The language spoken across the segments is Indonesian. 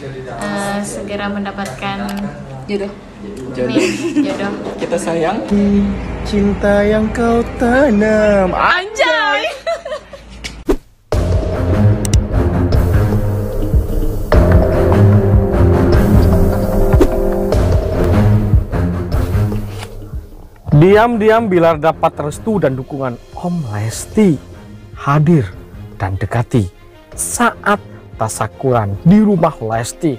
segera mendapatkan jodoh. jodoh. Kita sayang. Cinta yang kau tanam. Anjay. Diam-diam Bilar dapat restu dan dukungan Om Lesti hadir dan dekati saat tasyakuran di rumah Lesti.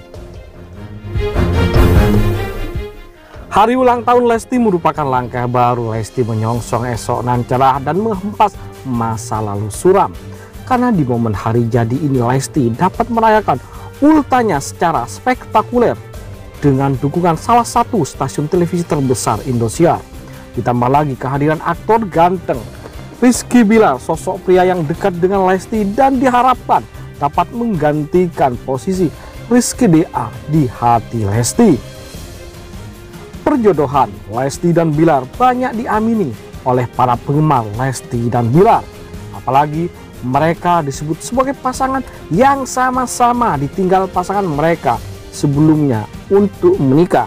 Hari ulang tahun Lesti merupakan langkah baru Lesti menyongsong esok nan cerah dan menghempas masa lalu suram. Karena di momen hari jadi ini Lesti dapat merayakan ultahnya secara spektakuler dengan dukungan salah satu stasiun televisi terbesar Indosiar. Ditambah lagi kehadiran aktor ganteng Rizky Bilar, sosok pria yang dekat dengan Lesti dan diharapkan dapat menggantikan posisi Rizky DA di hati Lesti. Perjodohan Lesti dan Bilar banyak diamini oleh para penggemar Lesti dan Bilar. Apalagi mereka disebut sebagai pasangan yang sama-sama ditinggal pasangan mereka sebelumnya untuk menikah.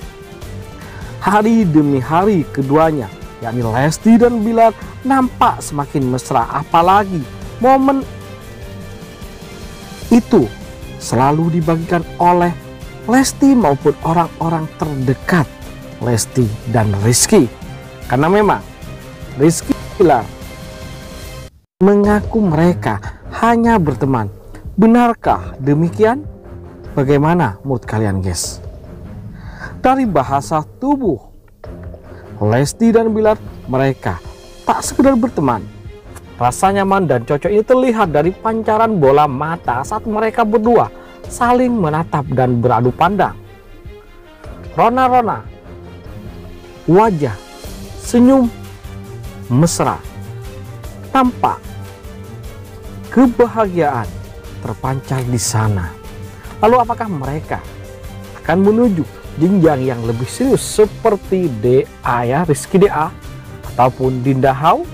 Hari demi hari keduanya, yakni Lesti dan Bilar, nampak semakin mesra. Apalagi momen itu selalu dibagikan oleh Lesti maupun orang-orang terdekat Lesti dan Rizky. Karena memang Rizky Bilar mengaku mereka hanya berteman. Benarkah demikian? Bagaimana menurut kalian, guys? Dari bahasa tubuh Lesti dan Bilar, mereka tak sekedar berteman. Rasa nyaman dan cocok ini terlihat dari pancaran bola mata saat mereka berdua saling menatap dan beradu pandang. Rona-rona wajah, senyum mesra, tampak kebahagiaan terpancar di sana. Lalu apakah mereka akan menuju jenjang yang lebih serius seperti DA ya, Rizky DA ataupun Dinda Hau?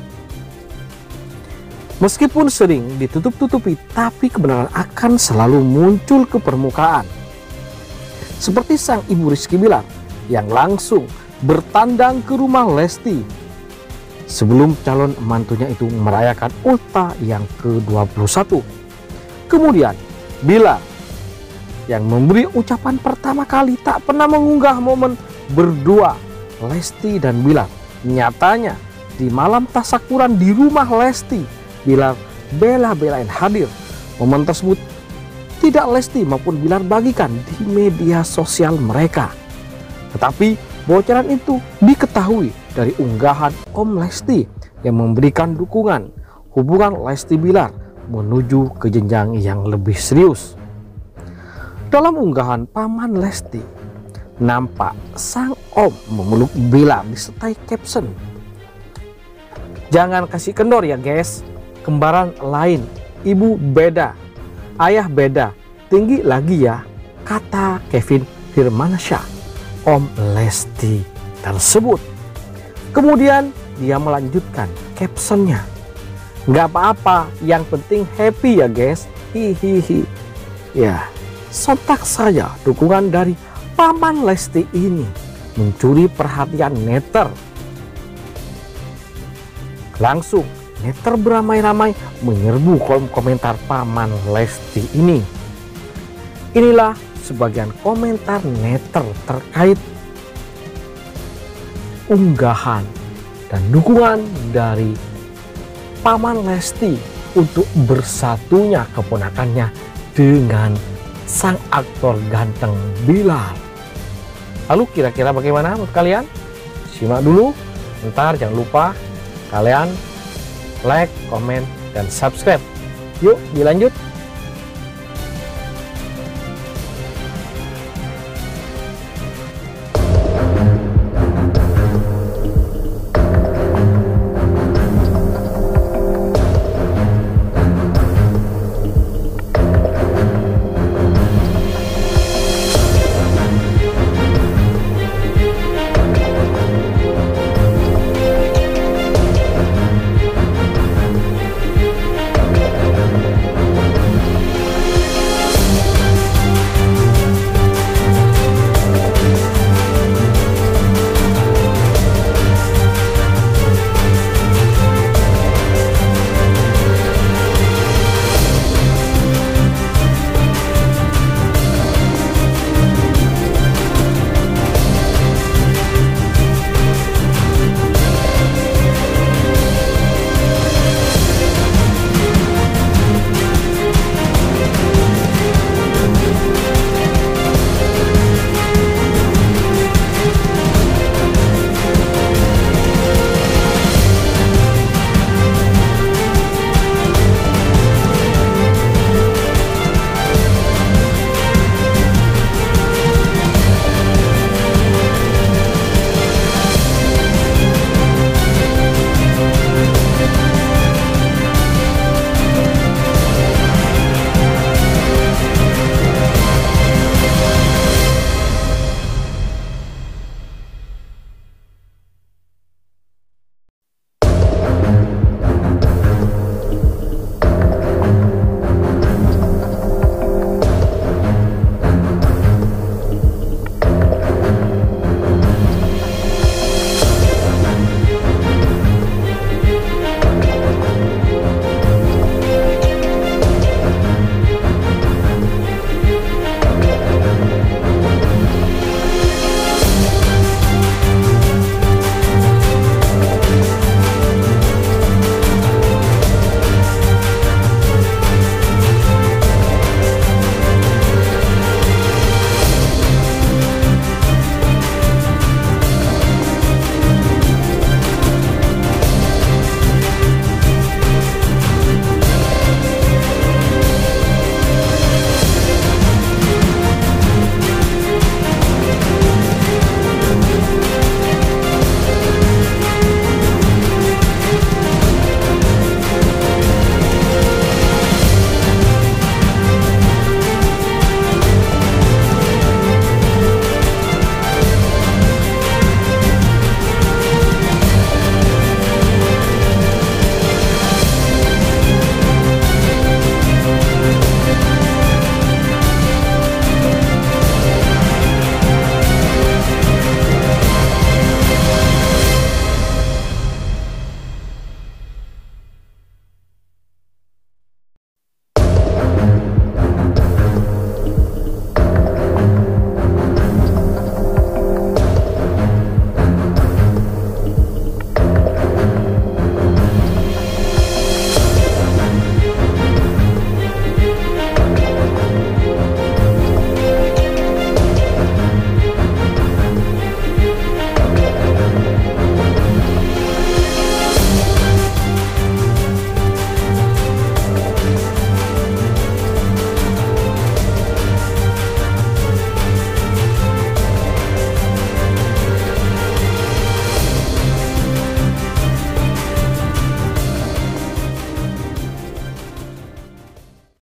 Meskipun sering ditutup-tutupi, tapi kebenaran akan selalu muncul ke permukaan. Seperti sang ibu Rizky Bilar yang langsung bertandang ke rumah Lesti sebelum calon mantunya itu merayakan ultah yang ke-21. Kemudian Bilar yang memberi ucapan pertama kali tak pernah mengunggah momen berdua Lesti dan Bilar. Nyatanya di malam tasyakuran di rumah Lesti, Bilar bela-belain hadir. Momen tersebut tidak Lesti maupun Bilar bagikan di media sosial mereka. Tetapi bocoran itu diketahui dari unggahan Om Lesti yang memberikan dukungan hubungan Lesti Bilar menuju ke jenjang yang lebih serius. Dalam unggahan paman Lesti, nampak sang om memeluk Bilar disertai caption, "Jangan kasih kendor ya guys, kembaran lain, ibu beda, ayah beda, tinggi lagi ya," kata Kevin Firmansyah, Om Lesti tersebut. Kemudian dia melanjutkan captionnya, "Nggak apa-apa, yang penting happy ya guys, hihihi." Ya, sontak saja dukungan dari paman Lesti ini mencuri perhatian netter. Langsung netter beramai-ramai menyerbu kolom komentar paman Lesti ini. Inilah sebagian komentar netter terkait unggahan dan dukungan dari paman Lesti untuk bersatunya keponakannya dengan sang aktor ganteng Bilar. Lalu kira-kira bagaimana menurut kalian? Simak dulu. Ntar jangan lupa kalian like, komen, dan subscribe. Yuk dilanjut.